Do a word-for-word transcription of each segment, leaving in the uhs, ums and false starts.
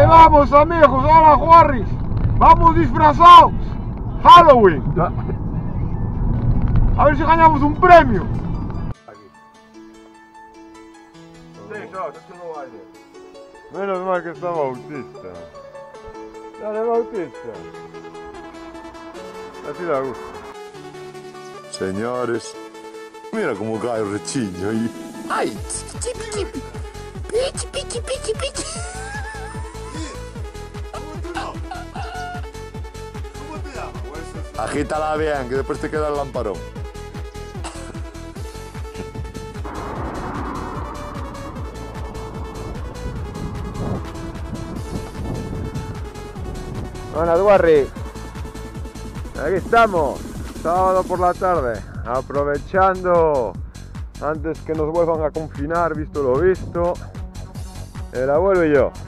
vamos, amigos. Hola, Juarris. Vamos disfrazados. Halloween. A ver si ganamos un premio. Sí, claro, esto no baile. Menos mal que está Bautista. Dale, Bautista. Así da gusto. Señores, mira cómo cae el rechiño y... ¡Ay! ¡Chipi, chipi! ¡Pichi, pichi, pichi, pichi! Agítala bien, que después te queda el lamparón. Buenas, Guarri. Aquí estamos, sábado por la tarde, aprovechando antes que nos vuelvan a confinar, visto lo visto, el abuelo y yo.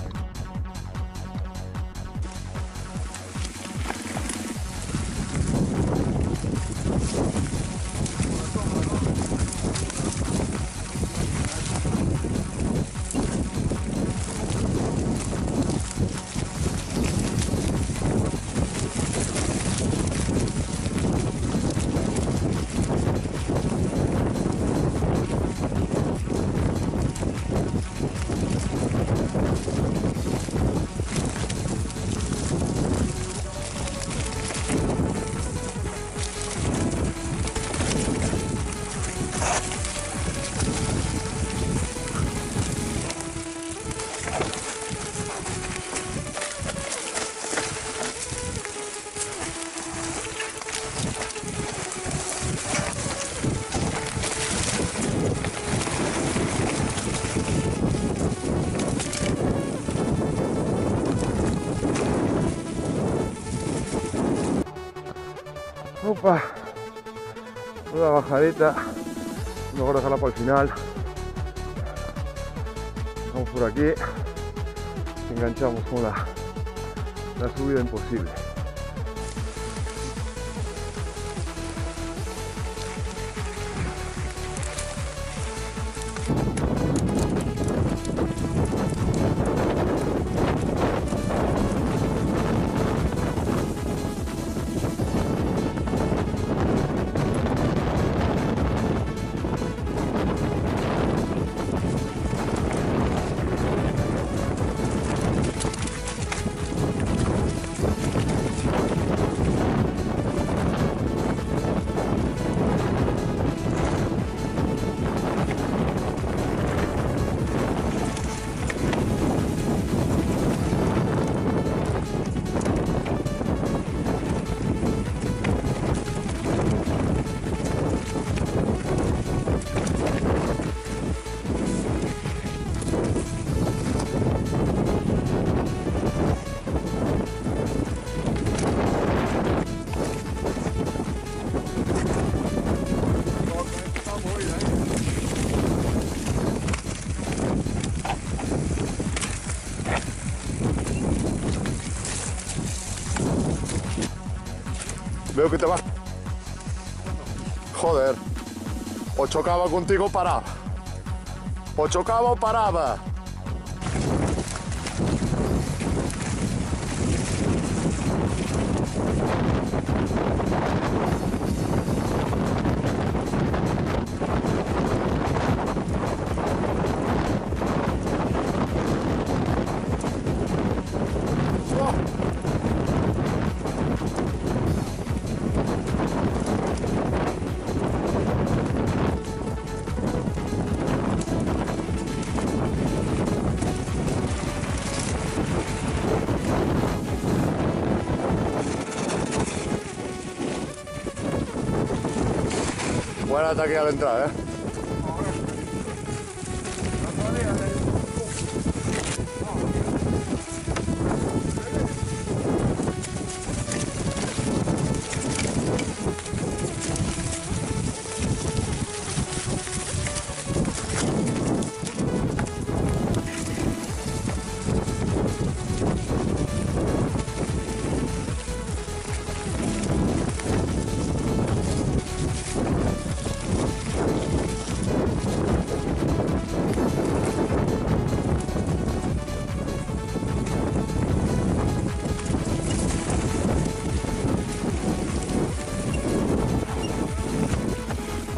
Opa, una bajadita, mejor dejarla para el final. Vamos por aquí, enganchamos con la, la subida imposible. Veo que te vas. Joder. O chocaba contigo o paraba. O chocaba o paraba. Buen ataque al entrar, ¿eh?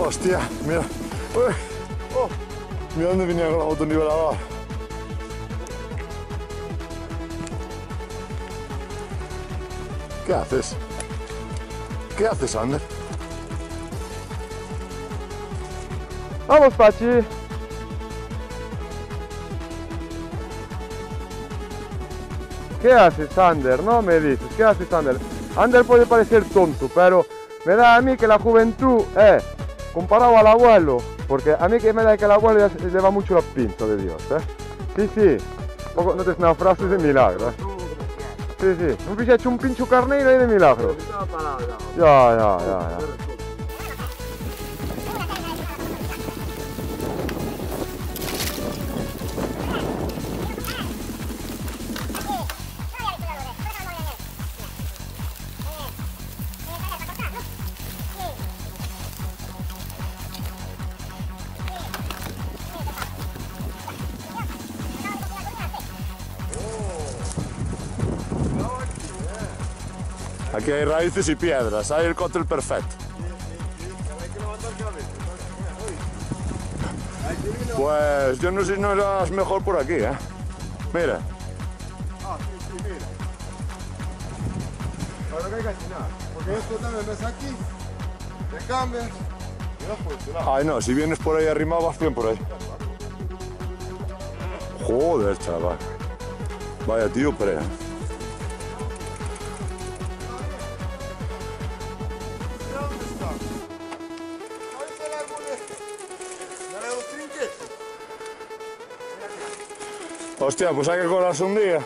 Hostia, mira. Uy. Oh. Mira dónde venía con la autonivelador. ¿Qué haces? ¿Qué haces, Ander? Vamos, Pachi. ¿Qué haces, Ander? No me dices, ¿qué haces, Ander? Ander puede parecer tonto, pero me da a mí que la juventud es comparado al abuelo, porque a mí que me da que el abuelo ya le va mucho la pinta de Dios, ¿eh? Sí, sí, poco, no te es una frase de milagro, ¿eh? Sí, sí, non vi se hecho un pincho carneiro ahí de milagro. Ya, ya, ya, ya. Aquí hay raíces y piedras, hay el cóctel perfecto. Pues yo no sé si no es mejor por aquí, ¿eh? Mira. Ah, sí, sí, mira. Ahora que hay que caminar, porque esto también ves aquí, te cambias y vas por este lado. Ay no, si vienes por ahí arrimado vas bien por ahí. Joder, chaval. Vaya tío, prea. Hostia, pues hay que colarse un día.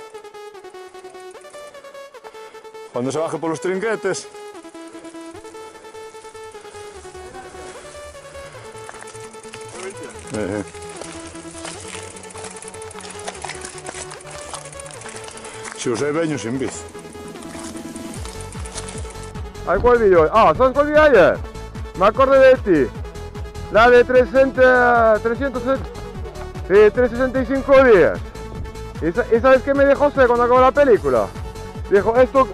Cuando se baje por los trinquetes. Eh. Si os he veño sin bici. Ay, ¿cuál vídeo? Ah, ¿sabes cuál vi ayer? Me acordé de ti. La de trescientos, trescientos, sí, trescientos sesenta y cinco días. ¿Y sabes qué me dijo José cuando acabó la película? Dijo, esto...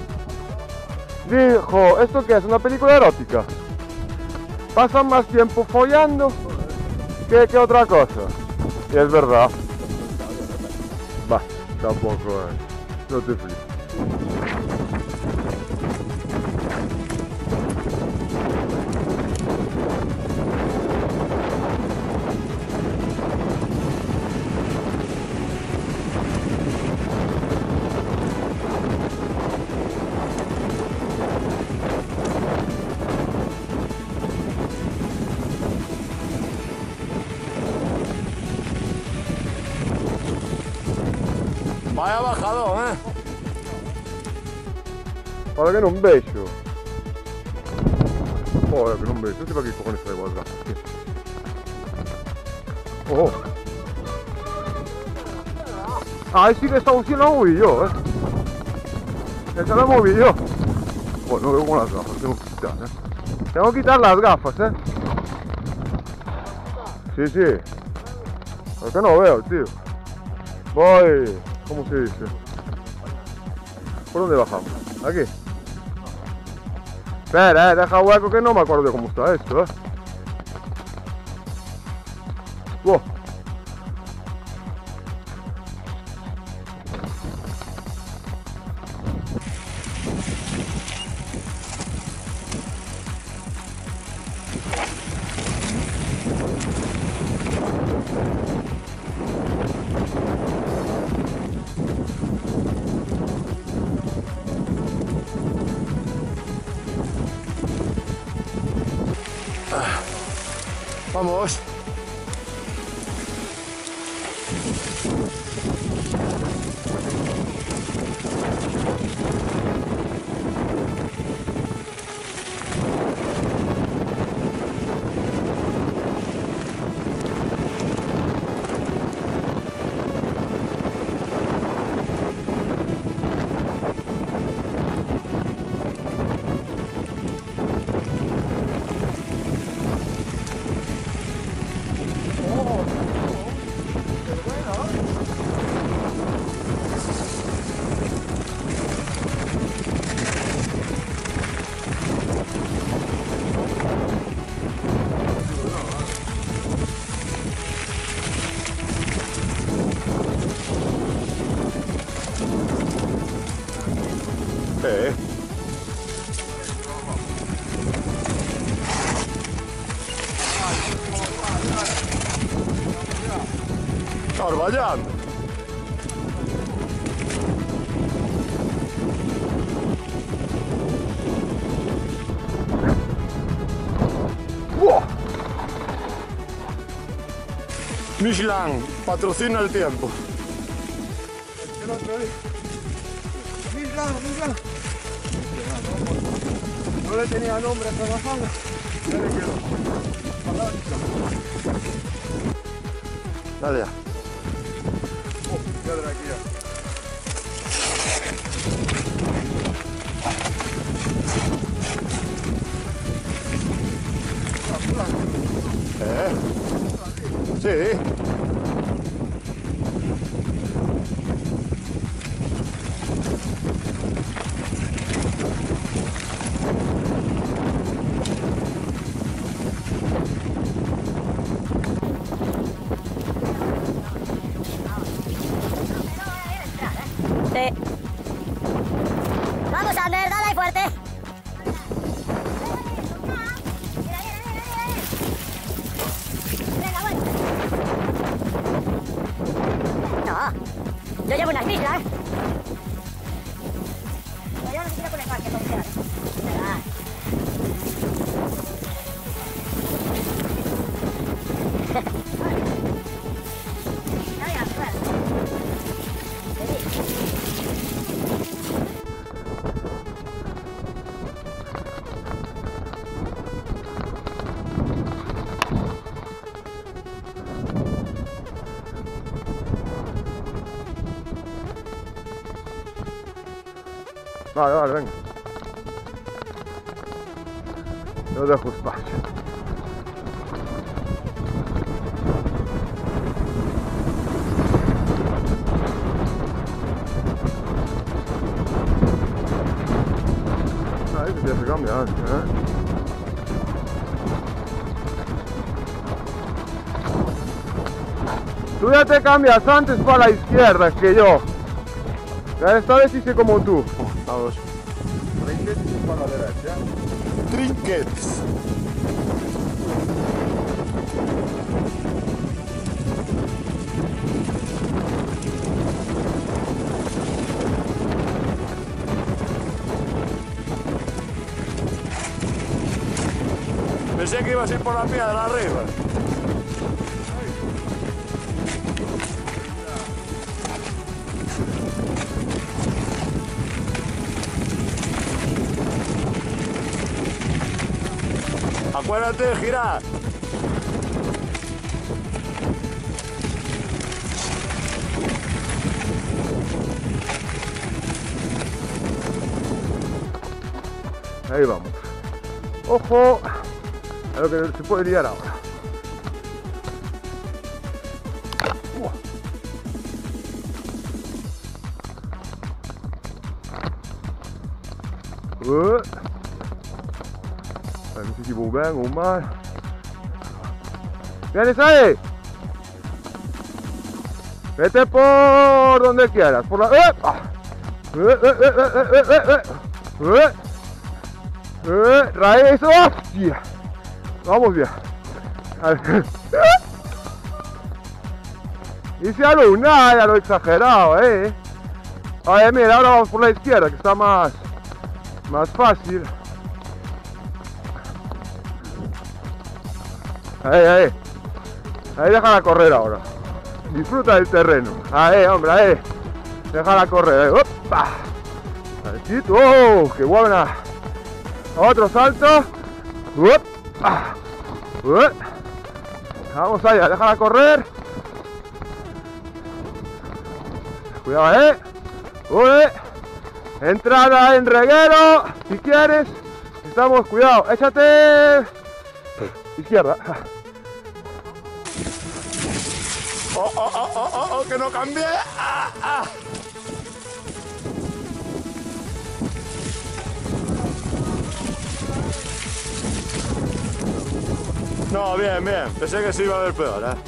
Dijo, ¿esto qué es? ¿Una película erótica? Pasan más tiempo follando que, que otra cosa. Y es verdad. Va, tampoco es. No te flipes. Vaya bajadón, ¿eh? Para que non vexo. Joder, que non vexo. Non sei para que cojones traigo as gafas, tío. Oh. Ah, sí que esta opción la moví yo, eh. Esa la moví yo. Bueno, no veo con las gafas, tengo que quitar, eh. Tengo que quitar las gafas, eh. Sí, sí. Es que no veo, tío. Voy... ¿Cómo se dice? ¿Por dónde bajamos? Aquí. Espera, eh, deja hueco que no me acuerdo de cómo está esto, eh. Wow. Vamos. ballando. ¡Buah! Michelin, patrocina el tiempo. El otro día. Mira, mira. No le tenía nombre a esta bajada. Ya le quedó. Dale ya. Oh, piedra aquí ya. Eh. Sí. Sí. Vamos, Ander, dale ahí fuerte. No, yo llevo unas mislas. Pero yo no quiero con el parque, como quieras. ¿Verdad? Vale, vale, venga. Yo dejo espacio. Ahí se tiene que cambiar, ¿eh? Tú ya te cambias antes para la izquierda que yo. Esta vez hice como tú. Vamos. Trinquetes para la derecha. Trinquets. Pensé que ibas a ir por la piedra arriba. Acuérdate de girar. Ahí vamos. Ojo a lo que se puede liar ahora. Uah. Uh. No sé si vos bien o mal. ¿Vienes ahí? Vete por donde quieras. Por la... ¡Eh! ¡Ah! ¡Eh, eh, eh, eh, eh, eh, eh! ¡Eh! ¡Eh! ¡Raíz! ¡Hostia! Vamos bien. A ver. Hice a lo nada, a lo exagerado, eh. A ver, mira, ahora vamos por la izquierda, que está más, más fácil. Ahí, ahí. Ahí déjala correr ahora. Disfruta del terreno. Ahí, hombre, ahí. Déjala correr. Ahí. ¡Opa! Saltito. ¡Oh! ¡Qué buena! Otro salto. ¡Opa! ¡Opa! Vamos allá, déjala correr. Cuidado, eh. ¡Uy! Entrada en reguero. Si quieres. Estamos, cuidado. Échate. Izquierda. Oh, oh, oh, oh, oh, oh, que no cambié. Ah, ah. No, bien, bien. Pensé que se iba a ver peor, ¿eh?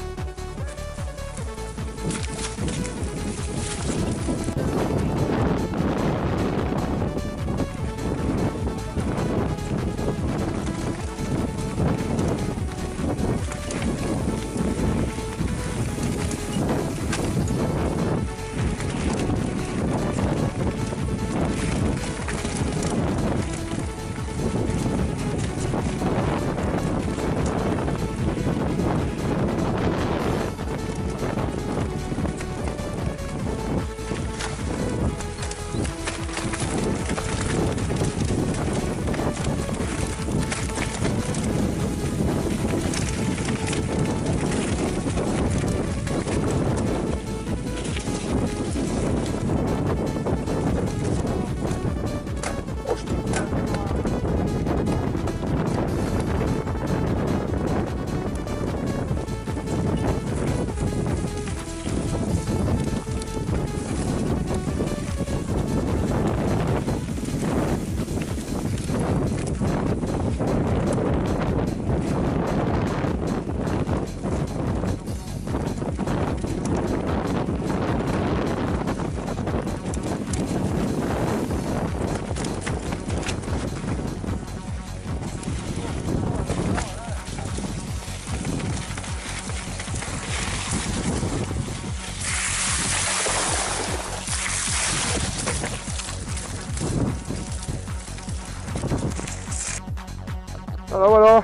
Bueno, bueno.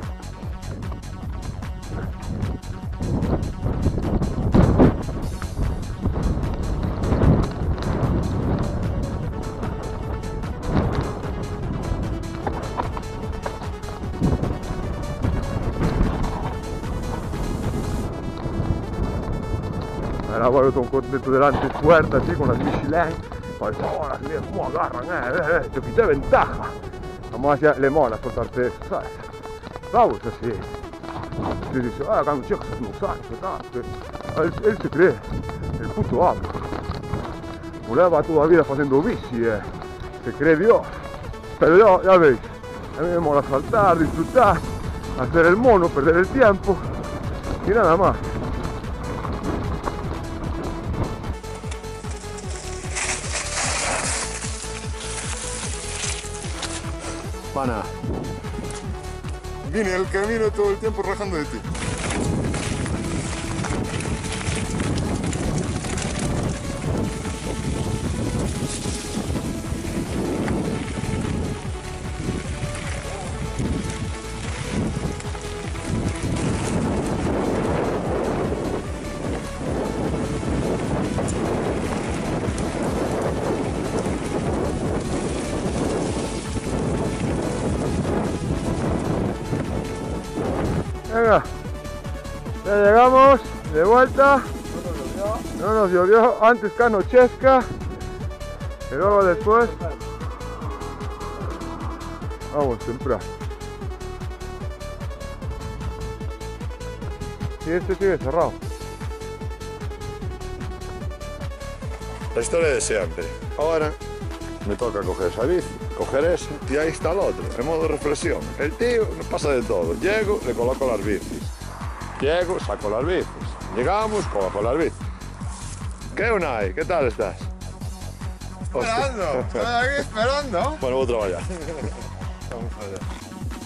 Ahora vuelvo con contento delante fuerte así con las Michelin. Pues ahora, mira cómo agarran, eh, eh, eh, te quité ventaja. Vamos hacia, le mola soltarte eso, ¿sabes? Vamos así. Y dice, ah, acá un chico se no sabe, él, él se cree, el puto amo. Voleva toda la vida haciendo bici, eh. Se cree Dios. Pero yo, ya veis, a mí me mola saltar, disfrutar, hacer el mono, perder el tiempo y nada más. Pana, Vine al camino todo el tiempo rajando de ti. Venga, ya llegamos, de vuelta. No nos llovió, antes que anochezca, y luego después vamos temprano. Y este sigue cerrado. la historia de siempre. Ahora me toca coger esa bici, coger eso y ahí está el otro, en modo reflexión. El tío me pasa de todo. Llego, le coloco las bicis. Llego, saco las bicis. Llegamos, coloco las bicis. ¿Qué, Unai? ¿Qué tal estás? Esperando, estoy aquí esperando. Bueno, voy a trabajar. Vamos allá.